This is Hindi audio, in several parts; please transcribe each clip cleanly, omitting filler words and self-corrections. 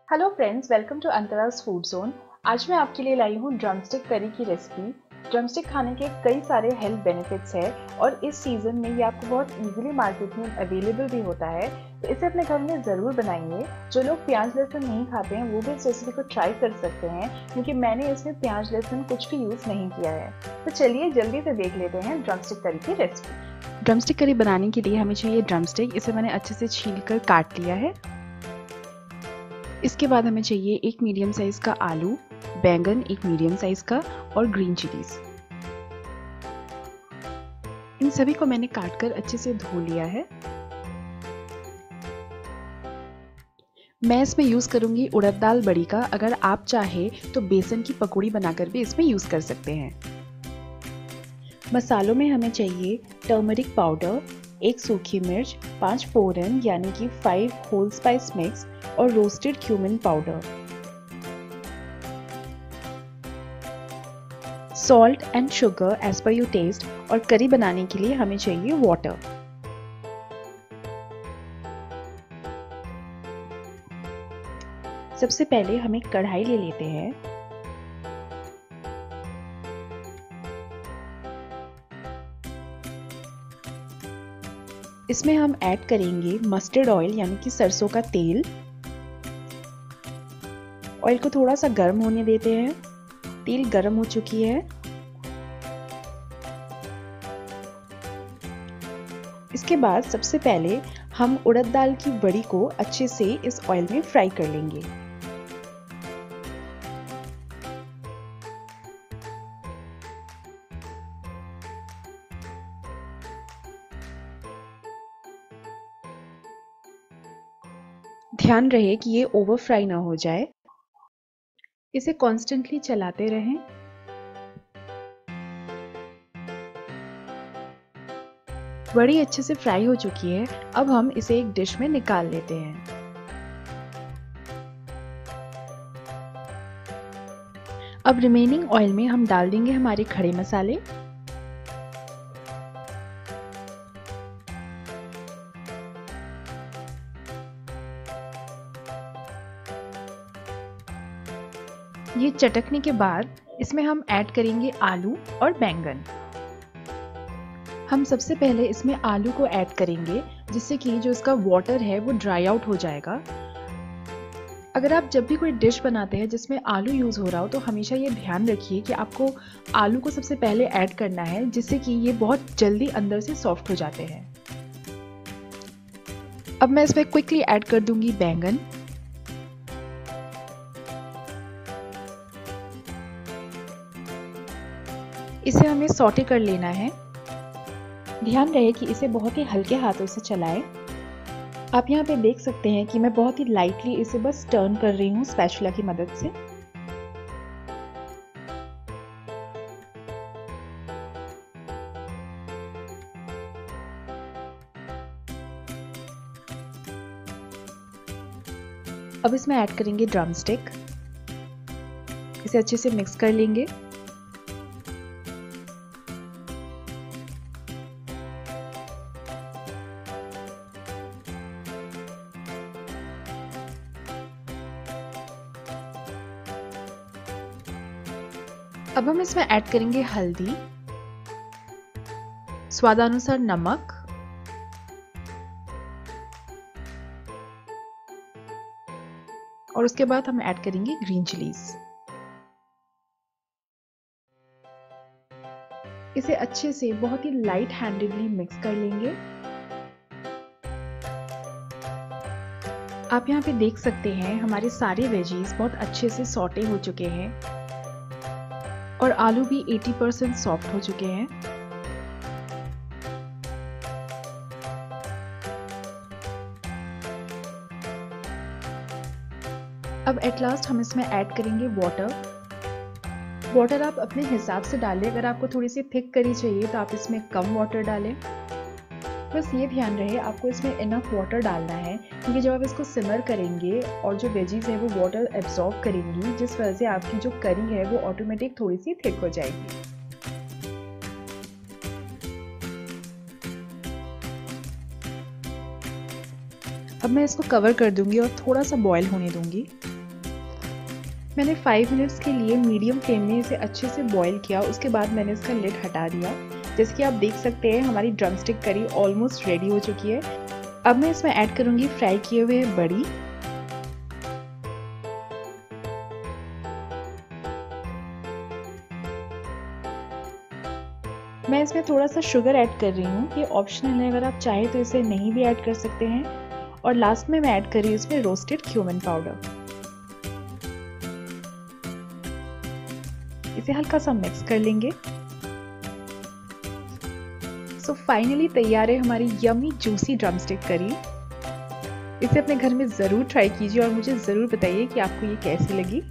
Hello friends, welcome to Antaraj food zone. आज मैं आपके लिए लाई हूँ ड्रमस्टिक करी की रेसिपी। ड्रमस्टिक खाने के कई सारे हेल्थ बेनिफिट्स हैं और इस सीज़न में ये आपको बहुत इजीली मार्केट में अवेलेबल भी होता है, तो इसे अपने घर में ज़रूर बनाइए। जो लोग प्याज लहसुन नहीं खाते हैं वो भी इस रेसिपी को ट्राई कर सकते हैं, क्योंकि मैंने इसमें प्याज लहसुन कुछ भी यूज़ नहीं किया है। तो चलिए जल्दी से देख लेते हैं ड्रमस्टिक करी की रेसिपी। ड्रमस्टिक करी बनाने के लिए हमें चाहिए ड्रमस्टिक। इसे मैंने अच्छे से छील कर काट लिया है। इसके बाद हमें चाहिए एक मीडियम साइज का आलू, बैंगन एक मीडियम साइज का और ग्रीन चिलीज। इन सभी को मैंने काटकर अच्छे से धो लिया है। मैं इसमें यूज करूंगी उड़द दाल बड़ी का। अगर आप चाहे तो बेसन की पकौड़ी बनाकर भी इसमें यूज कर सकते हैं। मसालों में हमें चाहिए टर्मरिक पाउडर, एक सूखी मिर्च, 5 फोरन यानी कि 5 होल स्पाइस मिक्स और roasted cumin powder, salt and sugar as per your taste, और करी बनाने के लिए हमें चाहिए वाटर। सबसे पहले हम एक कढ़ाई ले लेते हैं। इसमें हम ऐड करेंगे मस्टर्ड ऑयल यानी कि सरसों का तेल। ऑयल को थोड़ा सा गर्म होने देते हैं। तेल गर्म हो चुकी है। इसके बाद सबसे पहले हम उड़द दाल की बड़ी को अच्छे से इस ऑयल में फ्राई कर लेंगे। ध्यान रहे कि ये ओवर फ्राई ना हो जाए। इसे कॉन्स्टेंटली चलाते रहें। बड़ी अच्छे से फ्राई हो चुकी है। अब हम इसे एक डिश में निकाल लेते हैं। अब रिमेनिंग ऑयल में हम डाल देंगे हमारे खड़े मसाले। ये चटकने के बाद इसमें हम ऐड करेंगे आलू और बैंगन। हम सबसे पहले इसमें आलू को ऐड करेंगे, जिससे कि जो इसका वाटर है वो ड्राई आउट हो जाएगा। अगर आप जब भी कोई डिश बनाते हैं जिसमें आलू यूज हो रहा हो, तो हमेशा ये ध्यान रखिए कि आपको आलू को सबसे पहले ऐड करना है, जिससे कि ये बहुत जल्दी अंदर से सॉफ्ट हो जाते हैं। अब मैं इसमें क्विकली ऐड कर दूंगी बैंगन। इसे हमें सॉटे कर लेना है। ध्यान रहे कि इसे बहुत ही हल्के हाथों से चलाएं। आप यहाँ पे देख सकते हैं कि मैं बहुत ही लाइटली इसे बस टर्न कर रही हूँ स्पैचुला की मदद से। अब इसमें ऐड करेंगे ड्रमस्टिक। इसे अच्छे से मिक्स कर लेंगे। अब हम इसमें ऐड करेंगे हल्दी, स्वादानुसार नमक, और उसके बाद हम ऐड करेंगे ग्रीन चिलीज। इसे अच्छे से बहुत ही लाइट हैंडेडली मिक्स कर लेंगे। आप यहाँ पे देख सकते हैं हमारे सारे वेजीज बहुत अच्छे से सॉटे हो चुके हैं और आलू भी 80% सॉफ्ट हो चुके हैं। अब एट लास्ट हम इसमें ऐड करेंगे वाटर आप अपने हिसाब से डालें। अगर आपको थोड़ी सी थिक करी चाहिए तो आप इसमें कम वाटर डालें। बस ये ध्यान रहे आपको इसमें इनफ वाटर डालना है, क्योंकि जब आप इसको सिमर करेंगे और जो वेजीज है वो वाटर एब्जॉर्ब करेंगी, जिस वजह से आपकी जो करी है वो ऑटोमेटिक थोड़ी सी थिक हो जाएगी। अब मैं इसको कवर कर दूंगी और थोड़ा सा बॉईल होने दूंगी। मैंने 5 मिनट्स के लिए मीडियम फ्लेम में इसे अच्छे से बॉईल किया। उसके बाद मैंने इसका लिड हटा दिया। जैसे कि आप देख सकते हैं हमारी ड्रमस्टिक करी ऑलमोस्ट रेडी हो चुकी है। अब मैं इसमें ऐड करूँगी फ्राई किए हुए बड़ी। मैं इसमें थोड़ा सा शुगर ऐड कर रही हूँ, ये ऑप्शनल है, अगर आप चाहें तो इसे नहीं भी ऐड कर सकते हैं। और लास्ट में मैं ऐड कर रही हूँ इसमें रोस्टेड क्यूमिन पाउडर। इसे हल्का सा मिक्स कर लेंगे। सो फाइनली तैयार है हमारी यम्मी जूसी ड्रमस्टिक करी। इसे अपने घर में ज़रूर ट्राई कीजिए और मुझे ज़रूर बताइए कि आपको ये कैसी लगी।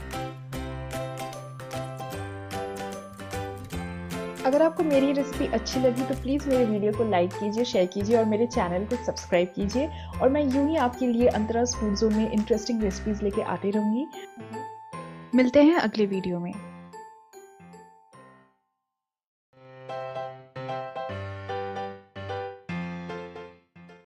अगर आपको मेरी रेसिपी अच्छी लगी तो प्लीज़ मेरे वीडियो को लाइक कीजिए, शेयर कीजिए और मेरे चैनल को सब्सक्राइब कीजिए। और मैं यूं ही आपके लिए अंतराज फूड जोन में इंटरेस्टिंग रेसिपीज़ लेके आती रहूँगी। मिलते हैं अगले वीडियो में।